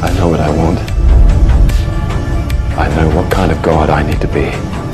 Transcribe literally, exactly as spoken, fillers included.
I know what I want. I know what kind of god I need to be.